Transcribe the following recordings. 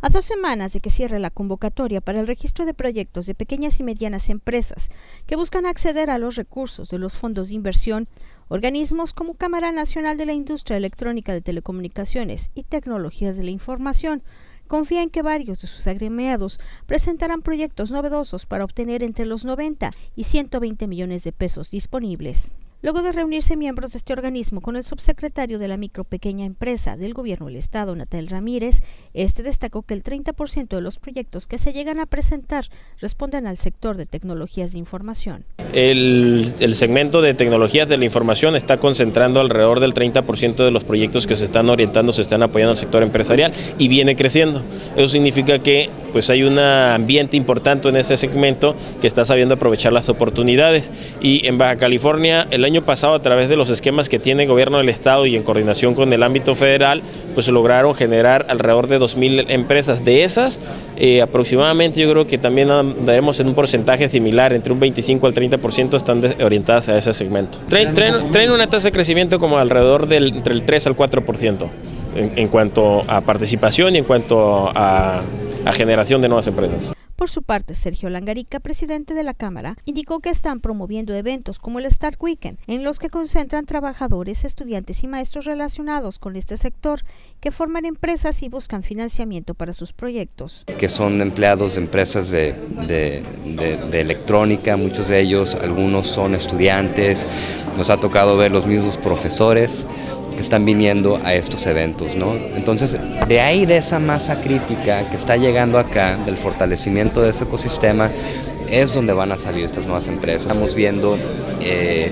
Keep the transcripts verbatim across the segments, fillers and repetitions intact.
A dos semanas de que cierre la convocatoria para el registro de proyectos de pequeñas y medianas empresas que buscan acceder a los recursos de los fondos de inversión, organismos como Cámara Nacional de la Industria Electrónica de Telecomunicaciones y Tecnologías de la Información confían que varios de sus agremiados presentarán proyectos novedosos para obtener entre los noventa y ciento veinte millones de pesos disponibles. Luego de reunirse miembros de este organismo con el subsecretario de la micro pequeña empresa del Gobierno del Estado, Natal Ramírez, este destacó que el treinta por ciento de los proyectos que se llegan a presentar responden al sector de tecnologías de información. El, el segmento de tecnologías de la información está concentrando alrededor del treinta por ciento de los proyectos que se están orientando, se están apoyando al sector empresarial y viene creciendo. Eso significa que pues, hay un ambiente importante en ese segmento que está sabiendo aprovechar las oportunidades. Y en Baja California, el año pasado, a través de los esquemas que tiene el gobierno del estado y en coordinación con el ámbito federal, pues lograron generar alrededor de dos mil empresas. De esas, eh, aproximadamente yo creo que también andaremos en un porcentaje similar, entre un veinticinco al treinta por ciento están orientadas a ese segmento. Traen, traen, traen una tasa de crecimiento como alrededor del entre el tres al cuatro por ciento en, en cuanto a participación y en cuanto a, a generación de nuevas empresas. Por su parte, Sergio Langarica, presidente de la Cámara, indicó que están promoviendo eventos como el Start Weekend, en los que concentran trabajadores, estudiantes y maestros relacionados con este sector, que forman empresas y buscan financiamiento para sus proyectos. Que son empleados de empresas de, de, de, de electrónica, muchos de ellos, algunos son estudiantes, nos ha tocado ver los mismos profesores que están viniendo a estos eventos, ¿no? Entonces, de ahí, de esa masa crítica que está llegando acá, del fortalecimiento de ese ecosistema, es donde van a salir estas nuevas empresas. Estamos viendo eh,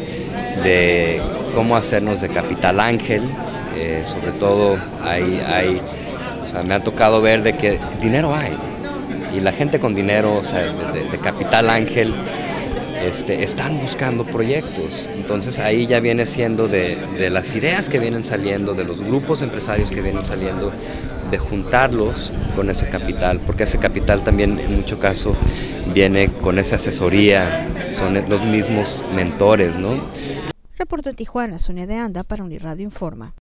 de cómo hacernos de capital ángel, eh, sobre todo hay, hay, o sea, me ha tocado ver de que dinero hay, y la gente con dinero, o sea, de, de, de capital ángel, Este, están buscando proyectos. Entonces ahí ya viene siendo de, de las ideas que vienen saliendo, de los grupos empresarios que vienen saliendo, de juntarlos con ese capital, porque ese capital también en mucho caso viene con esa asesoría, son los mismos mentores, ¿no? Reportó en Tijuana, Sonia de Anda para Unirradio Informa.